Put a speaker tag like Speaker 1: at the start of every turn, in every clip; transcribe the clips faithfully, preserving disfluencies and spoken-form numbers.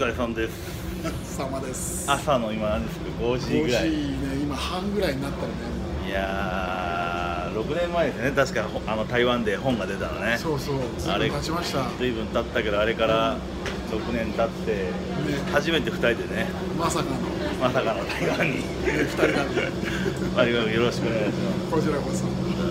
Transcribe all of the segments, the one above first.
Speaker 1: 疲れさんです。
Speaker 2: 様です。
Speaker 1: 朝の今何ですか、ごじぐらい。
Speaker 2: ごじね、今半ぐらいになったよね。
Speaker 1: いやー、ろくねんまえですね、確かあの台湾で本が出たのね。
Speaker 2: そうそう、
Speaker 1: あれ
Speaker 2: 経ちました。
Speaker 1: 随分経ったけど、あれからろくねん経って、ね、初めてふたりでね、
Speaker 2: まさかの
Speaker 1: まさかの台湾に
Speaker 2: ふたりなんで
Speaker 1: ありがとう、よろしくお願いします。
Speaker 2: こちらこそ。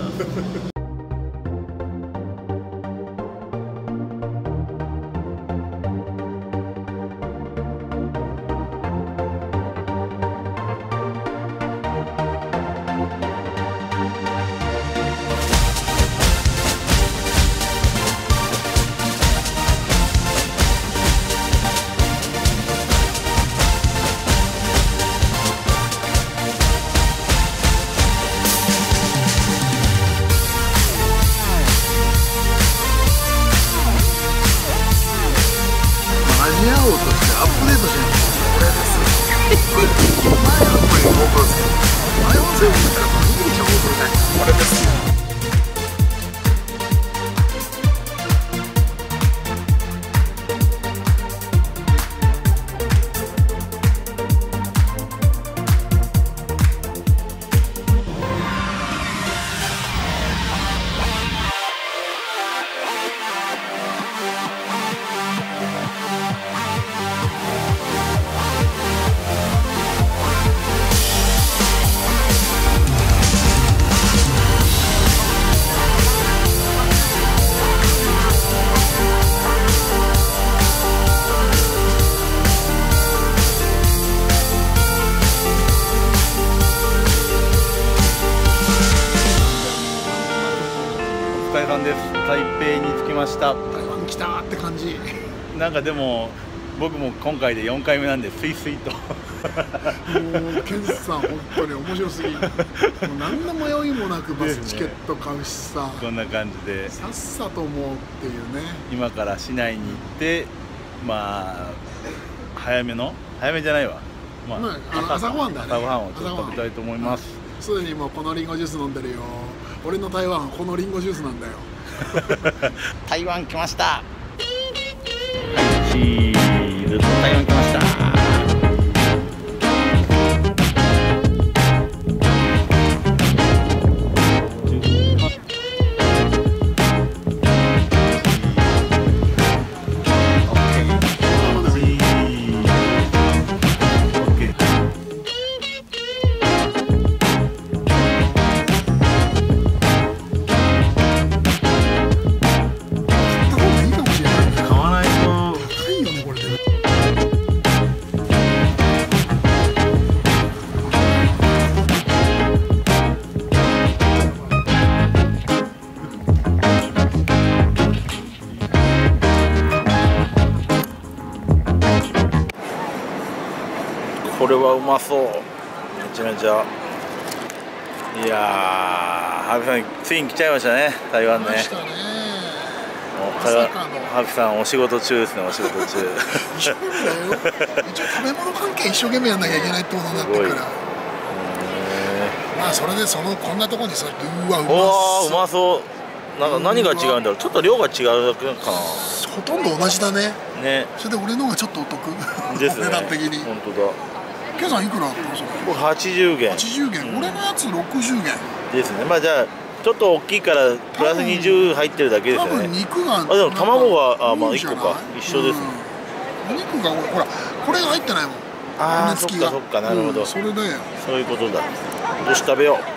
Speaker 2: アジア王としてアップデートしてるのがこれです。前はこれ GoPro ですけど、前は全部見たらいいでしょ GoPro ね。これですよ。
Speaker 1: お疲れさんです。台北に着きました。
Speaker 2: 台湾来たーって感じ。
Speaker 1: なんかでも僕も今回でよんかいめなんでスイスイと
Speaker 2: もうケンさん本当に面白すぎ。もう何の迷いもなくバスチケット買うしさ、
Speaker 1: こんな感じで
Speaker 2: さっさと思うっていうね。
Speaker 1: 今から市内に行って、まあ早めの早めじゃないわ、まあ、
Speaker 2: まあ、朝ごはんだね。
Speaker 1: 朝ごはんをちょっと食べたいと思います。
Speaker 2: すでにもうこのリンゴジュース飲んでるよ。俺の台湾はこのリンゴジュースなんだよ。
Speaker 1: 台湾来ました。はい、チーズと台湾来ました。これはうまそう。めちゃめちゃ。いやー、ハビさんついに来ちゃいましたね、台湾ね。
Speaker 2: 来ましたね。
Speaker 1: 台湾ハビさんお仕事中ですね、お仕事中。
Speaker 2: 一生懸命だよ。一応食べ物関係一生懸命やんなきゃいけないってことになってるから。まあそれでそのこんなところに座ってうわうまそう。
Speaker 1: おー、うまそう。なんか何が違うんだろう。ちょっと量が違うだけかな。
Speaker 2: ほとんど同じだね。
Speaker 1: ね。
Speaker 2: それで俺の方がちょっとお得。
Speaker 1: ですね。
Speaker 2: 値段的に。
Speaker 1: 本当だ。
Speaker 2: ケイさんいくらだったのそれ？
Speaker 1: これはちじゅうげん。
Speaker 2: はちじゅうげん。俺のやつろくじゅうげん。
Speaker 1: ですね。まあじゃあちょっと大きいからプラスにじゅう入ってるだけですよね。
Speaker 2: 多分肉が。
Speaker 1: あ、でも卵があまあいっこか一緒ですね。
Speaker 2: お肉がほらこれが入ってないもん。
Speaker 1: ああ、そっかそっか、なるほど。
Speaker 2: それだよ。
Speaker 1: そういうことだ。よし食べよう。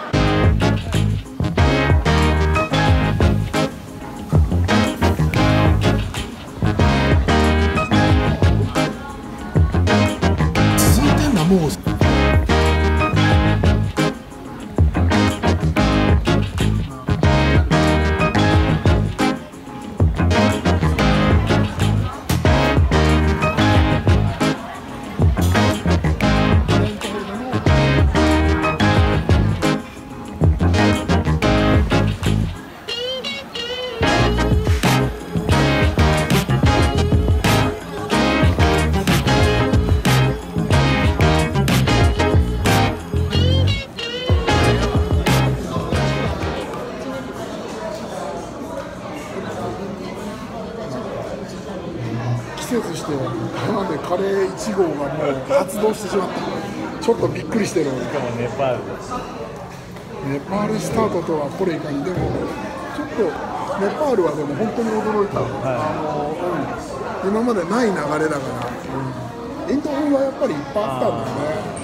Speaker 2: もうして台湾でカレーいち号がもう発動してしまった。ちょっとびっくりしてる。
Speaker 1: しかもネパール
Speaker 2: ネパールスタートとはこれいかに。でもちょっとネパールはでも本当に驚いた、はい、あの、うん、今までない流れだから、うん、インド風はやっぱりいっぱいあったんだよね。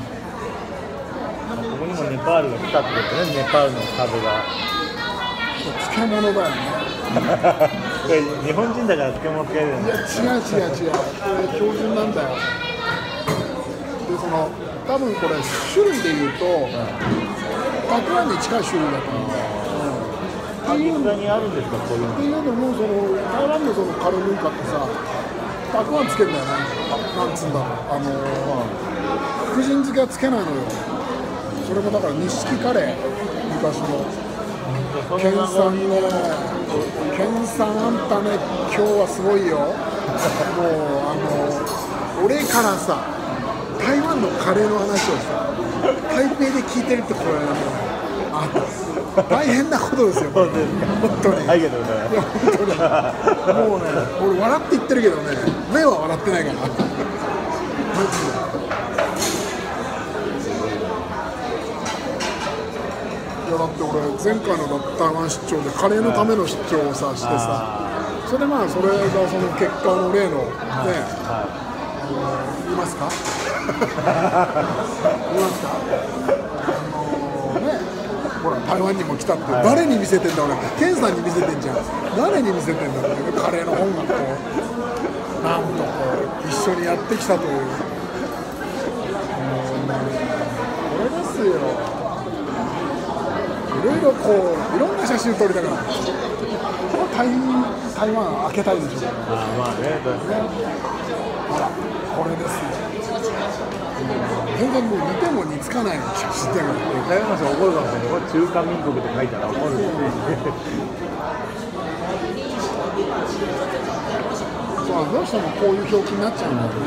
Speaker 1: ここにもネパールが来たってことね。ネパールの株が
Speaker 2: 漬物だよね。
Speaker 1: これ日本人だから漬物系だよね。
Speaker 2: いや違う違う違う、これ標準なんだよ。でその多分これ種類でいうと、うん、たくあんに近い種類だと思うんだよ。
Speaker 1: アメリカにあるんですか、こういうの。
Speaker 2: っていうのもその台湾のそのカレー文化ってさ、たくあんつけるんだよね。なんつうんだろう、あのー、福神漬けはつけないのよ。それもだから錦カレー、昔の県産の県産あんたね、今日はすごいよ。もうあの俺からさ、台湾のカレーの話をさ、台北で聞いてるってこれあの大変なことですよ。本当に。
Speaker 1: はいけどね。
Speaker 2: いや本当に。もうね、俺笑って言ってるけどね、目は笑ってないから。マジで。だって俺前回の台湾出張でカレーのための出張をさしてさ、それでまあそれがその結果の例のね、言いますか言いますかあのね、ほら台湾にも来たって誰に見せてんだ俺、ケンさんに見せてんじゃん。誰に見せてんだ俺、カレーの本がこうなんとこう一緒にやってきたという、これですよ。いろいろこういろんな写真を撮りたから、台台湾開けたいでしょ。
Speaker 1: ああまあね、ね、
Speaker 2: ほらこれですよ。全然もう似ても似つかない写真だから。
Speaker 1: 台湾の人怒るかもしれない。これ中華民国って書いたら怒るし。
Speaker 2: そうどうしてもこういう表記になっちゃうんだよね。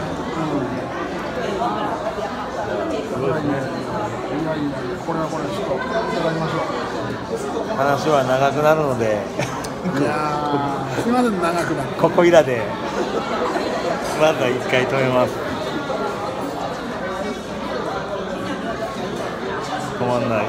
Speaker 2: うん。いやいやいやいや、これはこれちょっといただきましょう。
Speaker 1: 話は長くなるので、
Speaker 2: いやーすみません、長くなる。
Speaker 1: ここいらでまずは一回止めます。止まんない。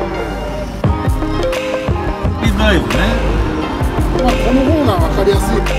Speaker 2: まあこの方が分かりやすい。